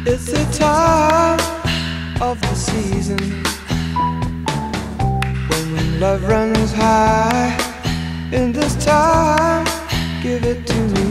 It's the time of the season when love runs high. In this time, give it to me.